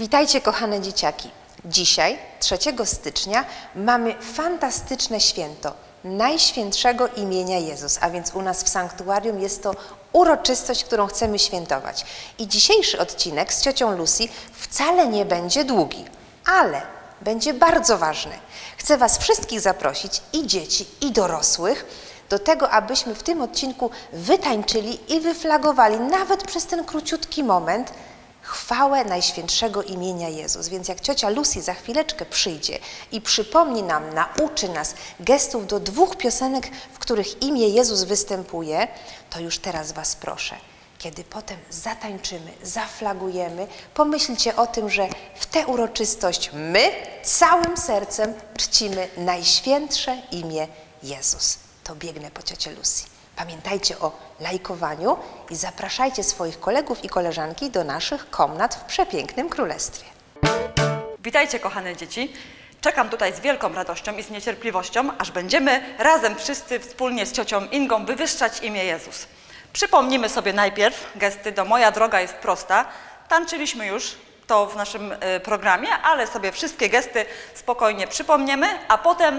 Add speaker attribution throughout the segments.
Speaker 1: Witajcie, kochane dzieciaki. Dzisiaj, 3 stycznia, mamy fantastyczne święto Najświętszego imienia Jezus, a więc u nas w sanktuarium jest to uroczystość, którą chcemy świętować. I dzisiejszy odcinek z ciocią Lucy wcale nie będzie długi, ale będzie bardzo ważny. Chcę Was wszystkich zaprosić, i dzieci, i dorosłych, do tego, abyśmy w tym odcinku wytańczyli i wyflagowali, nawet przez ten króciutki moment, chwałę Najświętszego imienia Jezus. Więc jak ciocia Lucy za chwileczkę przyjdzie i przypomni nam, nauczy nas gestów do 2 piosenek, w których imię Jezus występuje, to już teraz Was proszę, kiedy potem zatańczymy, zaflagujemy, pomyślcie o tym, że w tę uroczystość my całym sercem czcimy Najświętsze imię Jezus. To biegnę po ciocię Lucy. Pamiętajcie o lajkowaniu i zapraszajcie swoich kolegów i koleżanki do naszych komnat w przepięknym królestwie.
Speaker 2: Witajcie, kochane dzieci. Czekam tutaj z wielką radością i z niecierpliwością, aż będziemy razem wszyscy wspólnie z ciocią Ingą wywyższać imię Jezus. Przypomnimy sobie najpierw gesty do Moja droga jest prosta. Tańczyliśmy już to w naszym programie, ale sobie wszystkie gesty spokojnie przypomniemy, a potem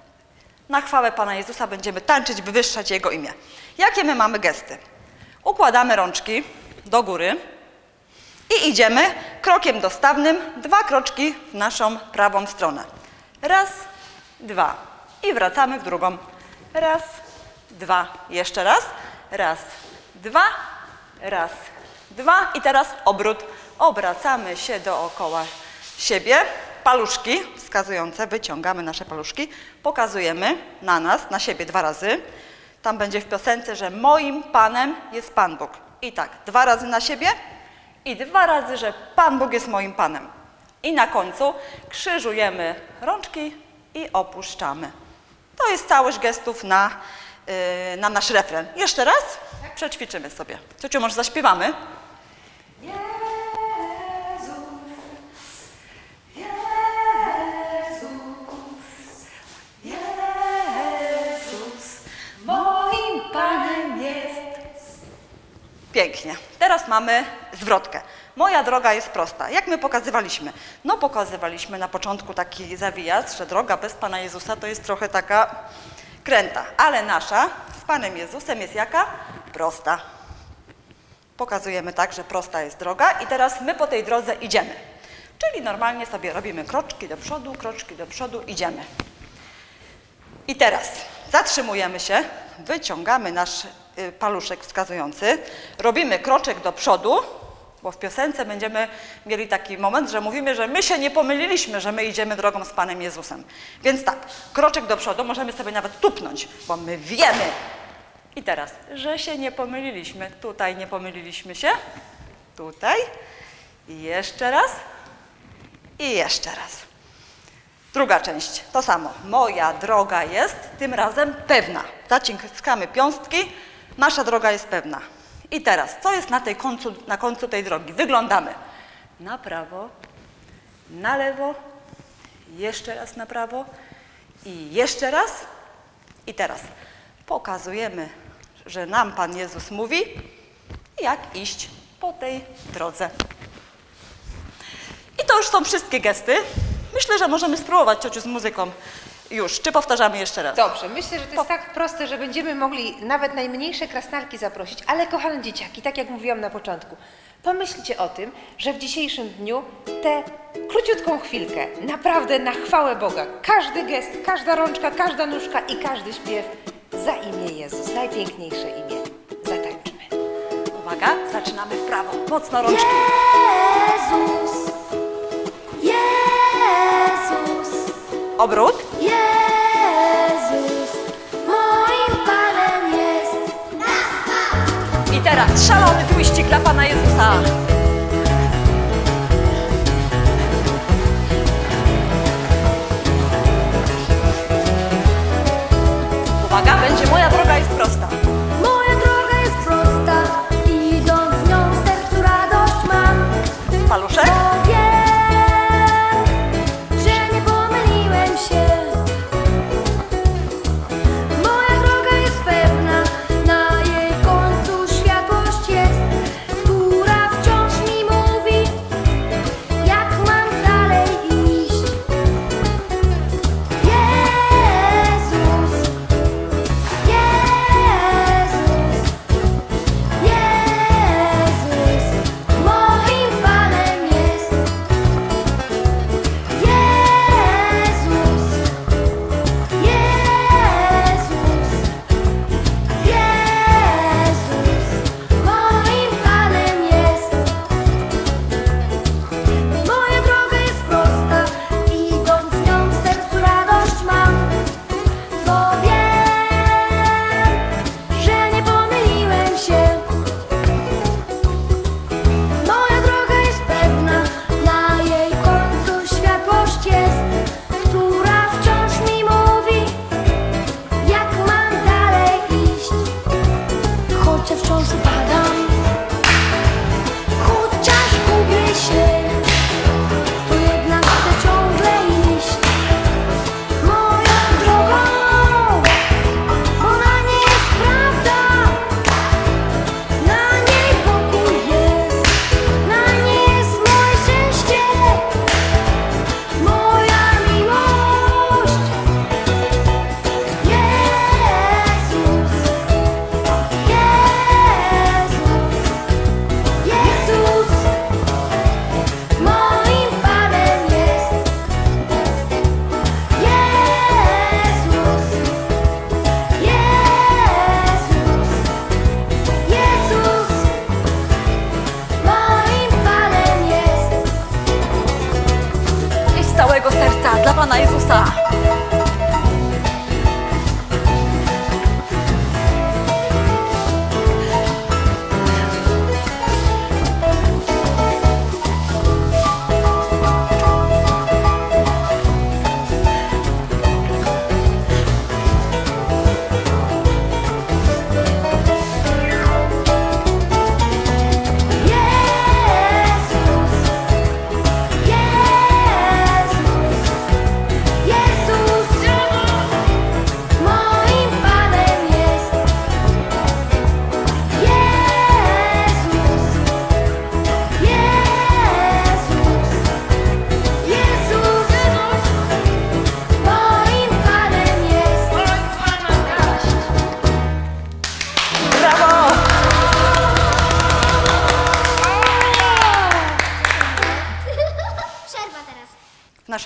Speaker 2: na chwałę Pana Jezusa będziemy tańczyć, wywyższać Jego imię. Jakie my mamy gesty? Układamy rączki do góry i idziemy krokiem dostawnym 2 kroczki w naszą prawą stronę. 1, 2 i wracamy w drugą. 1, 2, jeszcze raz. 1, 2, 1, 2 i teraz obrót. Obracamy się dookoła siebie. Paluszki wskazujące, wyciągamy nasze paluszki, pokazujemy na nas, na siebie 2 razy. Tam będzie w piosence, że moim Panem jest Pan Bóg. I tak, 2 razy na siebie i 2 razy, że Pan Bóg jest moim Panem. I na końcu krzyżujemy rączki i opuszczamy. To jest całość gestów na nasz refren. Jeszcze raz przećwiczymy sobie. Ciociu, może zaśpiewamy? Pięknie. Teraz mamy zwrotkę. Moja droga jest prosta. Jak my pokazywaliśmy? No pokazywaliśmy na początku taki zawijaz, że droga bez Pana Jezusa to jest trochę taka kręta. Ale nasza z Panem Jezusem jest jaka? Prosta. Pokazujemy tak, że prosta jest droga i teraz my po tej drodze idziemy. Czyli normalnie sobie robimy kroczki do przodu, idziemy. I teraz zatrzymujemy się, wyciągamy nasz paluszek wskazujący, robimy kroczek do przodu, bo w piosence będziemy mieli taki moment, że mówimy, że my się nie pomyliliśmy, że my idziemy drogą z Panem Jezusem. Więc tak, kroczek do przodu, możemy sobie nawet tupnąć, bo my wiemy. I teraz, że się nie pomyliliśmy, tutaj nie pomyliliśmy się, tutaj i jeszcze raz i jeszcze raz. Druga część, to samo. Moja droga jest tym razem pewna. Zaciskamy piąstki, nasza droga jest pewna. I teraz, co jest na końcu tej drogi? Wyglądamy na prawo, na lewo, jeszcze raz na prawo i jeszcze raz. I teraz pokazujemy, że nam Pan Jezus mówi, jak iść po tej drodze. I to już są wszystkie gesty. Myślę, że możemy spróbować, ciociu, z muzyką już. Czy powtarzamy jeszcze raz?
Speaker 1: Dobrze, myślę, że to jest tak proste, że będziemy mogli nawet najmniejsze krasnalki zaprosić, ale kochane dzieciaki, tak jak mówiłam na początku, pomyślcie o tym, że w dzisiejszym dniu tę króciutką chwilkę, naprawdę na chwałę Boga, każdy gest, każda rączka, każda nóżka i każdy śpiew za imię Jezus, najpiękniejsze imię. Zatańczmy.
Speaker 2: Uwaga, zaczynamy w prawo. Mocno rączki.
Speaker 3: Jezus, Jezus,
Speaker 2: Obrót.
Speaker 3: Jezus, moim Panem jest.
Speaker 2: I teraz szalony twiścik dla Pana Jezusa. Uwaga, będzie moja droga jest prosta.
Speaker 3: Moja droga jest prosta, idąc nią w sercu radość mam.
Speaker 2: Paluszek.
Speaker 3: Bo wiem, że nie pomyliłem się. Moja droga jest pewna, na jej końcu światłość jest, która wciąż mi mówi, jak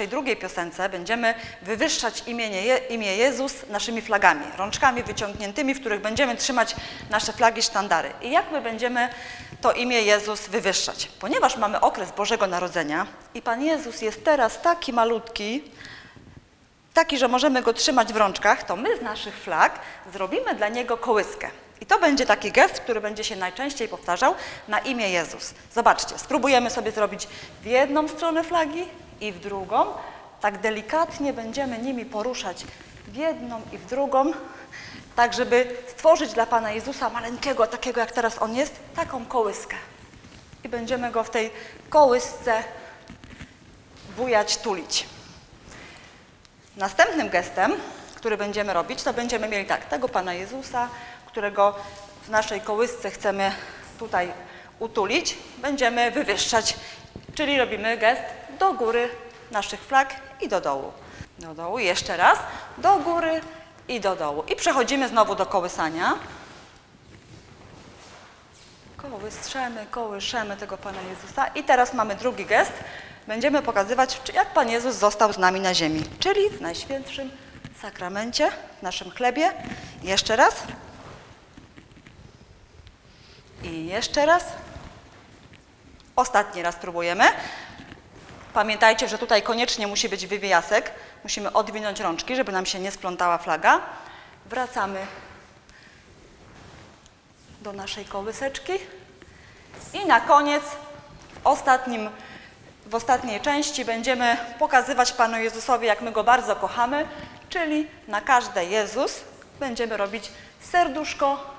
Speaker 2: naszej drugiej piosence będziemy wywyższać imię Jezus naszymi flagami, rączkami wyciągniętymi, w których będziemy trzymać nasze flagi, sztandary. I jak my będziemy to imię Jezus wywyższać? Ponieważ mamy okres Bożego Narodzenia i Pan Jezus jest teraz taki malutki, taki, że możemy Go trzymać w rączkach, to my z naszych flag zrobimy dla Niego kołyskę. I to będzie taki gest, który będzie się najczęściej powtarzał na imię Jezus. Zobaczcie, spróbujemy sobie zrobić w jedną stronę flagi i w drugą. Tak delikatnie będziemy nimi poruszać w jedną i w drugą, tak żeby stworzyć dla Pana Jezusa maleńkiego, takiego jak teraz On jest, taką kołyskę. I będziemy Go w tej kołysce bujać, tulić. Następnym gestem, który będziemy robić, to będziemy mieli tak, tego Pana Jezusa, którego w naszej kołysce chcemy tutaj utulić, będziemy wywyższać, czyli robimy gest do góry naszych flag i do dołu. Do dołu, jeszcze raz, do góry i do dołu. I przechodzimy znowu do kołysania. Kołyszemy tego Pana Jezusa. I teraz mamy drugi gest. Będziemy pokazywać, jak Pan Jezus został z nami na ziemi, czyli w Najświętszym Sakramencie, w naszym chlebie. Jeszcze raz. I jeszcze raz. Ostatni raz próbujemy. Pamiętajcie, że tutaj koniecznie musi być wywiasek. Musimy odwinąć rączki, żeby nam się nie splątała flaga. Wracamy do naszej kołyseczki. I na koniec, w ostatniej części będziemy pokazywać Panu Jezusowi, jak my Go bardzo kochamy, czyli na każde Jezus będziemy robić serduszko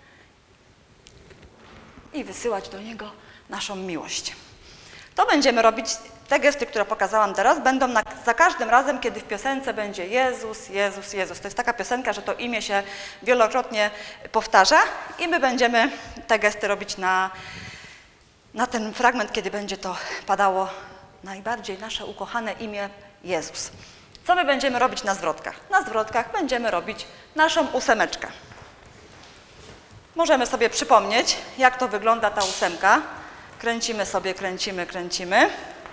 Speaker 2: i wysyłać do Niego naszą miłość. To będziemy robić, te gesty, które pokazałam teraz, będą za każdym razem, kiedy w piosence będzie Jezus, Jezus, Jezus. To jest taka piosenka, że to imię się wielokrotnie powtarza i my będziemy te gesty robić na ten fragment, kiedy będzie to padało najbardziej nasze ukochane imię Jezus. Co my będziemy robić na zwrotkach? Na zwrotkach będziemy robić naszą ósemeczkę. Możemy sobie przypomnieć, jak to wygląda ta ósemka. Kręcimy sobie, kręcimy.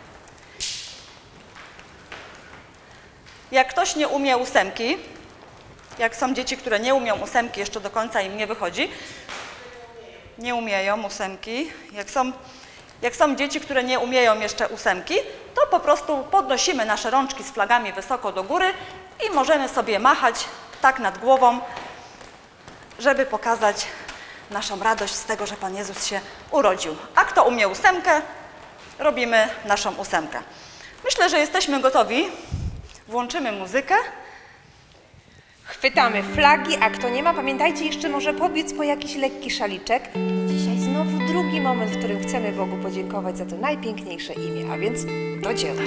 Speaker 2: Jak ktoś nie umie ósemki, jak są dzieci, które nie umią ósemki, jeszcze do końca im nie wychodzi, nie umieją ósemki, jak są dzieci, które nie umieją jeszcze ósemki, to po prostu podnosimy nasze rączki z flagami wysoko do góry i możemy sobie machać tak nad głową, żeby pokazać naszą radość z tego, że Pan Jezus się urodził. A kto umie ósemkę, robimy naszą ósemkę. Myślę, że jesteśmy gotowi. Włączymy muzykę.
Speaker 1: Chwytamy flagi, a kto nie ma, pamiętajcie, jeszcze może pobiec po jakiś lekki szaliczek. Dzisiaj znowu drugi moment, w którym chcemy Bogu podziękować za to najpiękniejsze imię, a więc do dzieła.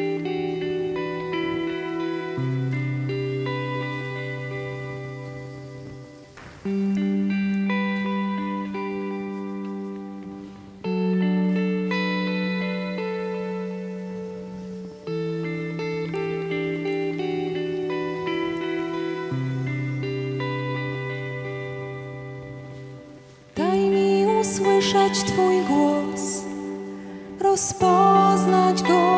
Speaker 4: Usłyszeć Twój głos, rozpoznać Go.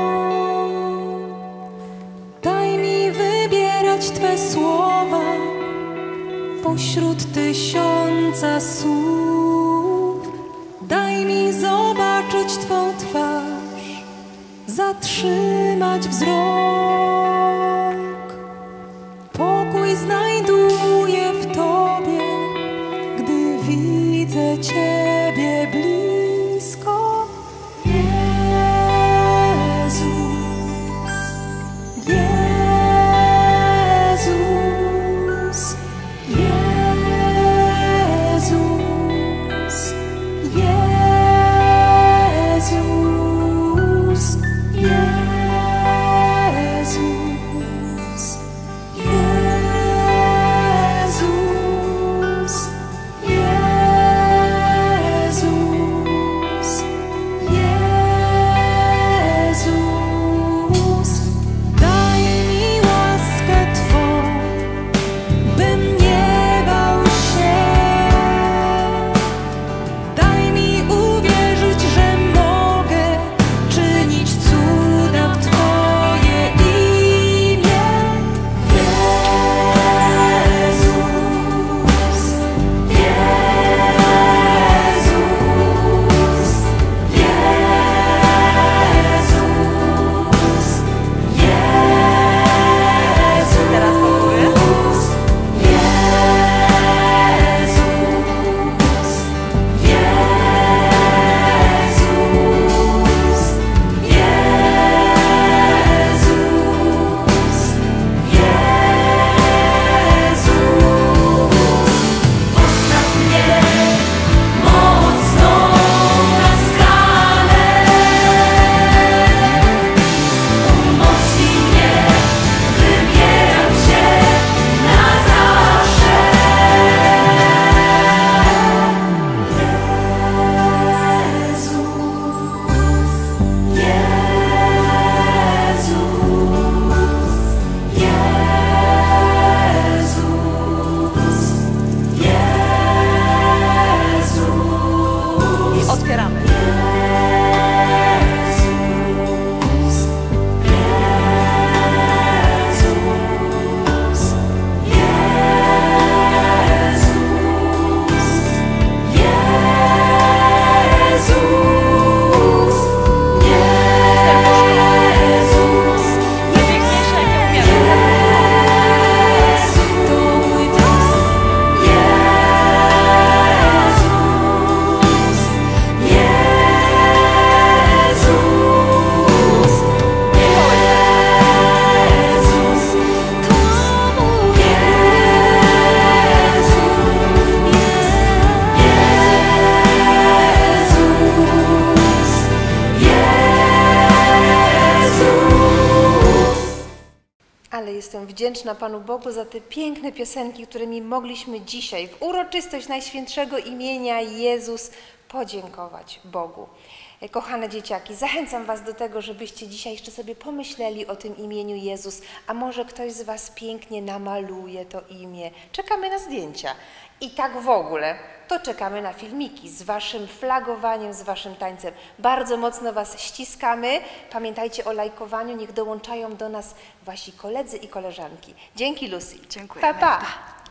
Speaker 4: Daj mi wybierać Twe słowa pośród tysiąca słów. Daj mi zobaczyć Twą twarz, zatrzymać wzrok. Pokój znajduję w Tobie, gdy widzę Ciebie blisko. Jezus, Jezus, Jezus, Jezus, Jezus.
Speaker 1: wdzięczna Panu Bogu za te piękne piosenki, którymi mogliśmy dzisiaj w uroczystość Najświętszego imienia Jezus podziękować Bogu. Kochane dzieciaki, zachęcam Was do tego, żebyście dzisiaj jeszcze sobie pomyśleli o tym imieniu Jezus, a może ktoś z Was pięknie namaluje to imię. Czekamy na zdjęcia. I tak w ogóle, to czekamy na filmiki z Waszym flagowaniem, z Waszym tańcem. Bardzo mocno Was ściskamy. Pamiętajcie o lajkowaniu, niech dołączają do nas Wasi koledzy i koleżanki. Dzięki, Lucy.
Speaker 2: Dziękujemy.
Speaker 1: Pa, pa.